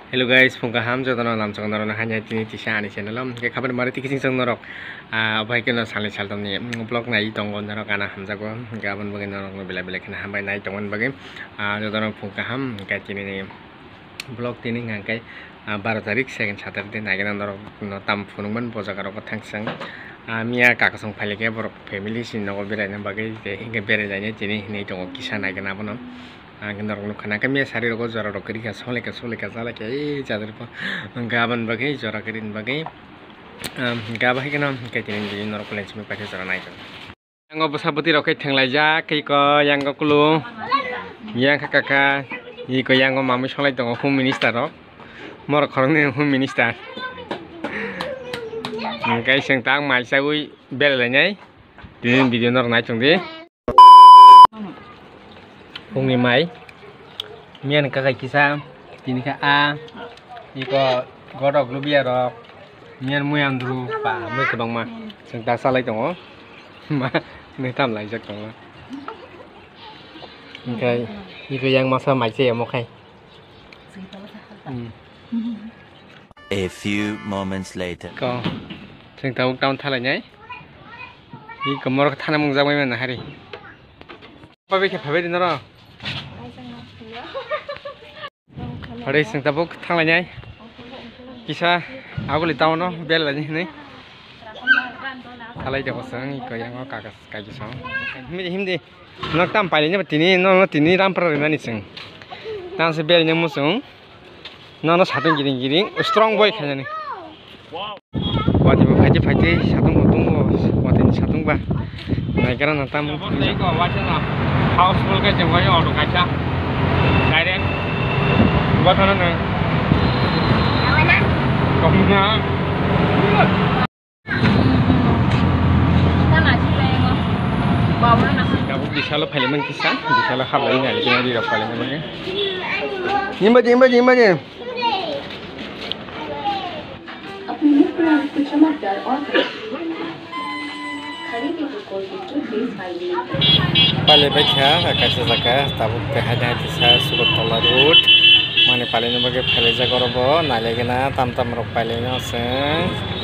Hello guys, phungka ham jo tono nam chong na hanya tini tisa ani channel ke khabar mari tiki sing norok bai ke no sale sal tom ni blog nai tongon norok ana hamja go gaban bagi norok no bela bela kana hambai nai tongon bagi jo tono phungka ham ke tini ni blog tini ngai 12 tarik second Saturday nai gana norok no tam phunungman bojagar ko thangsang mia kakasong phale ke borok family sin no berai na bagi ke inge berai jane tini nei tongo kisa nai gana bono norok no khana kami sari rogo jora ro kari ka sole ka jala ke jadar po gaban bagai jora karin bagai gaba hi kana ke tin di norok lench me pakai jora nai yang bosapati rokai thenglai ja kai ko yang ko kulu yang kakaka i ko yang mami solai tong home minister rok mor khorni home minister kai seng tang mai saui bel lai nyai din video norok nai chong di Pungni mai, mian kakai kisah, tini ka a, iko godok lubia rok, mian muyam dulu pa, mui kebang ma, sengta salai tongo, ma, mui tam lai jak tongo, okay, iko yang masa mai sih mau kai. A few moments later. Ko, sengta uk tahun thalai nyai, iko morok thana mungjak mai mana hari. Apa beke phabe din ro? Hari sing tabuk thang nyai kisa aguli taw no bel la ni thalai de bosang ko yang ka ka kisa himdi nak tam pai ni tini no tini ram pra na ni sing tang se bel ni musung no sateng giring strong boy khani wadi ba faji satung tung wadi satung ba nai kara na tam ni ko wacha na houseful ka jengwa yo auto kacha direct buat mana nih? Komna. Kamu bisa lo filmen kisah, bisa lo hal lain lagi yang di dalam filmen. Jimba. Pale baca, kasih zakat, tabuk kehadiran kisah surat tolarut. Mani paling bagai peleja korobo, nalai kena tam rok paling seng.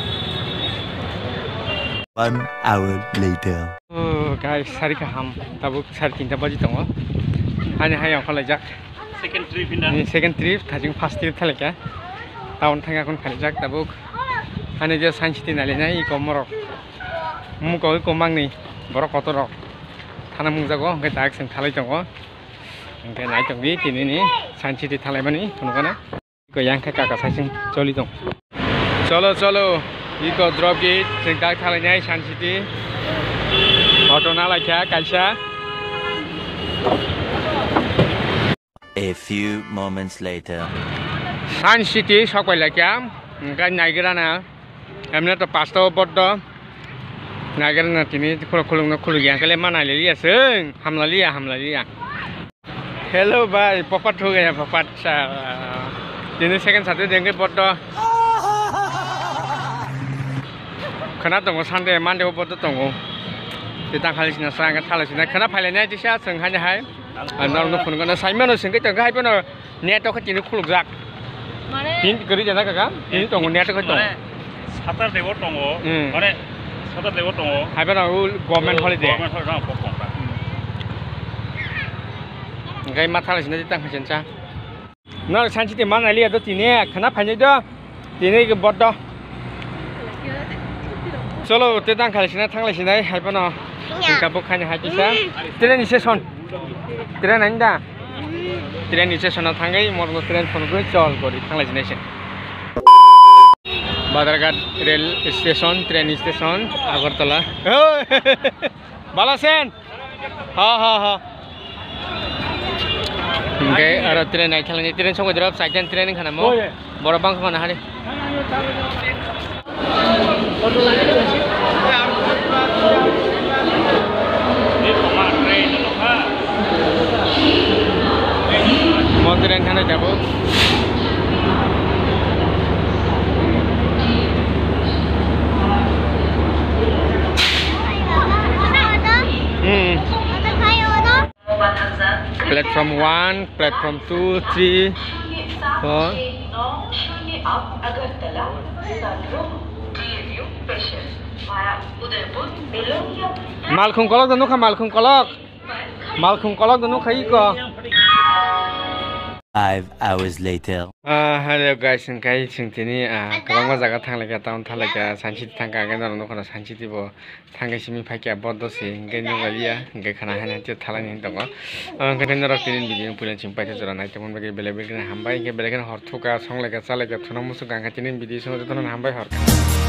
1 hour later. Guys, hari kaham, tabuk hari kinta baji tongo. Hanya yang peleja. Second trip, tajung first trip thale kya. Tahun tengah kon peleja tabuk. Hanya dia sanjiti nalai nai komorok. Muka komang ni, borok kotorok. Thana mungjago, kita action thale tongo. Oke, naik tong di tini ni, sanci di thalai mani, tunukana. Iko yang kakak sasing coli tong. Colo, iko drop gate, sing tak thalai nyai sanci di. Auto nala kya, kaisa. A few moments later. Sanci di sokwai la kya, ngai naik gerana. Emna to pasto bodo. Naik gerana tini kulung yang kalian mana liya seng, hamla liya. Hello bye, papat ho gaya papat. Ini second satu dengue bodo. Karena tunggu Sunday, Monday bodo tunggu. Kita kali sini serang thalas sini. Karena filenya di sana seng hanya hai. Normal pun karena saya mana seng kita hai pun net aku tini kuluk zak. Tin kiri jana kakak, ini tunggu net aku tunggu. Satar dewa tunggu. Mana satar dewa tunggu. Hai pun government holiday. Gai matal sini ditang hasilnya. Nol sanci di mana lihat tu tini, kenapa hanya itu? Tini ke bodoh. Solo ditang kali sini, tang sini, hai pun kita bukan hanya kisah. Tren ini seson, tren anda, tren ini seson tanggai, morgo tren pun gue call kori tang sini sen. Badarghat rail station, tren station, Agartala. Balasen, ha. Okay, ada tren naik jalan tren semua drop saja tren yang mana mau, bawa bang kemana hari? Mau tren mana jauh? Platform 1, platform 2, 3, 4. 908 Agartala Sabroom DLU special via Udaipur Belonia Malkhung kolok danu kha malkhung kolok danu khai ko 5 hours later. Hello guys, kai singtini kabang ma jaga thangleka town thaleka sanchi thangka ga no kono sanchi tibo thangka simi phakya boddo se ngai no galia ngai khana hana ti thalani dongo ngai no rok tin video pulen chimpai te jora nai temon bagi bele bele hambai ngai bele kan horthuka songleka chaleka thuna musu ganga tin video so tonon hambai hor